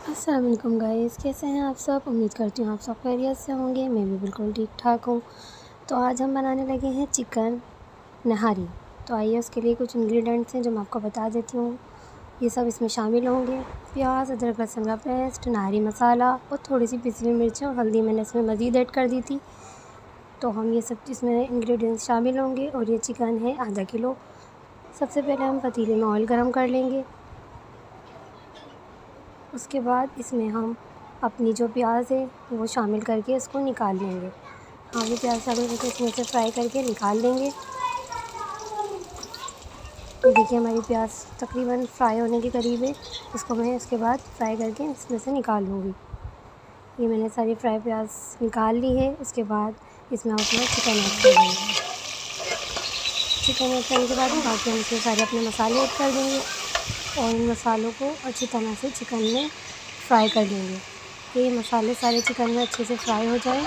अस्सलाम वालेकुम गाइस, कैसे हैं आप सब। उम्मीद करती हूँ आप सब खैरियत से होंगे। मैं भी बिल्कुल ठीक ठाक हूँ। तो आज हम बनाने लगे हैं चिकन नहारी। तो आइए उसके लिए कुछ इंग्रेडिएंट्स हैं जो मैं आपको बता देती हूँ। ये सब इसमें शामिल होंगे: प्याज, अदरक लहसुन का पेस्ट, नहारी मसाला और थोड़ी सी पिसी हुई मिर्च और हल्दी मैंने इसमें मज़ीद ऐड कर दी थी। तो हम ये सब इसमें इंग्रेडिएंट्स शामिल होंगे। और ये चिकन है आधा किलो। सबसे पहले हम पतीले में ऑयल गर्म कर लेंगे। उसके बाद इसमें हम अपनी जो प्याज है वो शामिल करके इसको निकाल लेंगे। हाँ, ये प्याज शामिल करके इसमें से फ्राई करके निकाल लेंगे। ये देखिए हमारी प्याज तकरीबन फ्राई होने के करीब है। इसको मैं इसके बाद फ्राई करके इसमें से निकाल लूँगी। ये मैंने सारी फ्राई प्याज निकाल ली है। उसके बाद इसमें हम अपना चिकन ऐड कर देंगे। चिकन ऐड करने के बाद बाकी हम इसमें सारे अपने मसाले ऐड कर देंगे और इन मसालों को अच्छी तरह से चिकन में फ्राई कर देंगे। ये मसाले सारे चिकन में अच्छे से फ्राई हो जाए।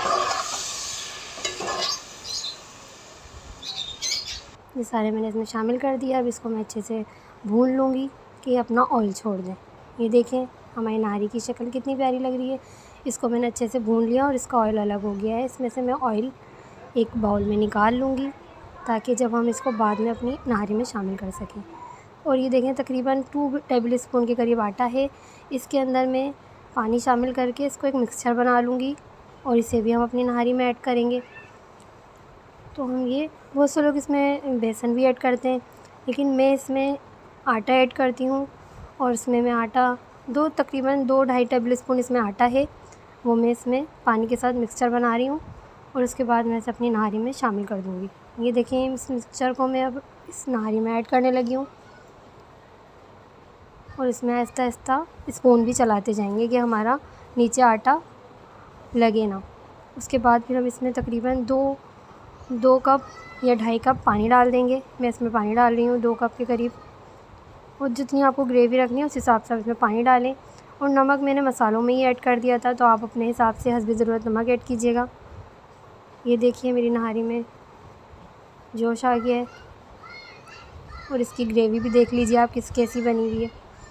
ये सारे मैंने इसमें शामिल कर दिया। अब इसको मैं अच्छे से भून लूँगी कि ये अपना ऑयल छोड़ दें। ये देखें हमारी नहारी की शक्ल कितनी प्यारी लग रही है। इसको मैंने अच्छे से भून लिया और इसका ऑयल अलग हो गया है। इसमें से मैं ऑयल एक बाउल में निकाल लूँगी ताकि जब हम इसको बाद में अपनी नहारी में शामिल कर सकें। और ये देखें तकरीबन 2 टेबल स्पून के करीब आटा है। इसके अंदर मैं पानी शामिल करके इसको एक मिक्सचर बना लूँगी और इसे भी हम अपनी नहारी में ऐड करेंगे। तो हम ये बहुत से लोग इसमें बेसन भी ऐड करते हैं, लेकिन मैं इसमें आटा ऐड करती हूँ। और इसमें मैं आटा तकरीबन 2-2.5 टेबल स्पून इसमें आटा है, वो मैं इसमें पानी के साथ मिक्सचर बना रही हूँ और उसके बाद मैं इसे अपनी नहारी में शामिल कर दूँगी। ये देखिए इस मिक्सचर को मैं अब इस नहारी में ऐड करने लगी हूँ और इसमें आहिस्ता आहिस्ता स्पून भी चलाते जाएंगे कि हमारा नीचे आटा लगे ना। उसके बाद फिर हम इसमें तकरीबन 2 कप या 2.5 कप पानी डाल देंगे। मैं इसमें पानी डाल रही हूँ 2 कप के करीब। और जितनी आपको ग्रेवी रखनी है उस हिसाब से आप इसमें पानी डालें। और नमक मैंने मसालों में ही ऐड कर दिया था, तो आप अपने हिसाब से हस्बे ज़रूरत नमक ऐड कीजिएगा। ये देखिए मेरी नहारी में जोश आ गया है और इसकी ग्रेवी भी देख लीजिए आप कैसी बनी हुई है।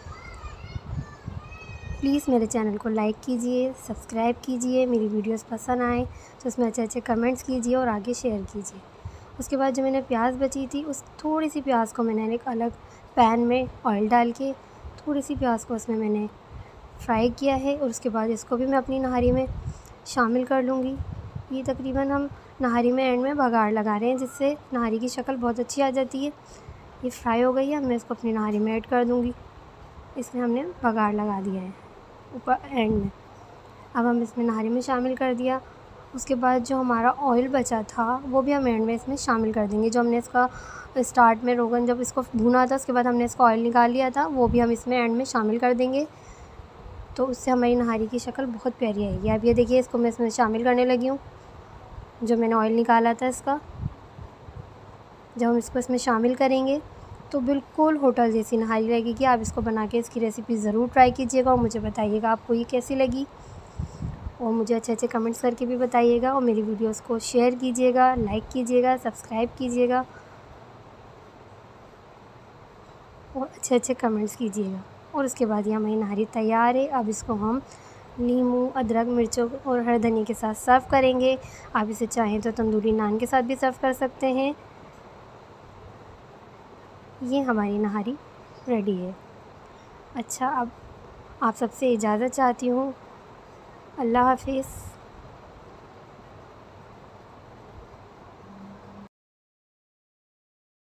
प्लीज़ मेरे चैनल को लाइक कीजिए, सब्सक्राइब कीजिए। मेरी वीडियोस पसंद आए तो उसमें अच्छे अच्छे कमेंट्स कीजिए और आगे शेयर कीजिए। उसके बाद जो मैंने प्याज बची थी उस थोड़ी सी प्याज को मैंने एक अलग पैन में ऑयल डाल के थोड़ी सी प्याज को उसमें मैंने फ्राई किया है और उसके बाद इसको भी मैं अपनी नहारी में शामिल कर लूँगी। ये तकरीबन हम नहारी में एंड में बघार लगा रहे हैं जिससे नहारी की शक्ल बहुत अच्छी आ जाती है। ये फ्राई हो गई है, मैं इसको अपनी नहारी में ऐड कर दूँगी। इसमें हमने बघार लगा दिया है ऊपर एंड में। अब हम इसमें नहारी में शामिल कर दिया। उसके बाद जो हमारा ऑयल बचा था वो भी हम एंड में इसमें शामिल कर देंगे। जो हमने इसका स्टार्ट में रोगन जब इसको भुना था उसके बाद हमने इसका ऑयल निकाल लिया था, वो भी हम इसमें एंड में शामिल कर देंगे। तो उससे हमारी नहारी की शक्ल बहुत प्यारी आएगी। अब ये देखिए इसको मैं इसमें शामिल करने लगी हूँ जो मैंने ऑयल निकाला था इसका। जब हम इसको इसमें शामिल करेंगे तो बिल्कुल होटल जैसी नहारी लगेगी। आप इसको बना के इसकी रेसिपी ज़रूर ट्राई कीजिएगा और मुझे बताइएगा आपको ये कैसी लगी। और मुझे अच्छे अच्छे कमेंट्स करके भी बताइएगा और मेरी वीडियोस को शेयर कीजिएगा, लाइक कीजिएगा, सब्सक्राइब कीजिएगा और अच्छे अच्छे कमेंट्स कीजिएगा। और उसके बाद ये हमारी नहारी तैयार है। अब इसको हम नींबू, अदरक, मिर्चों और हरी धनिया के साथ सर्व करेंगे। आप इसे चाहें तो तंदूरी नान के साथ भी सर्व कर सकते हैं। ये हमारी नहारी रेडी है। अच्छा, अब आप सबसे इजाज़त चाहती हूँ। अल्लाह हाफ़िज़।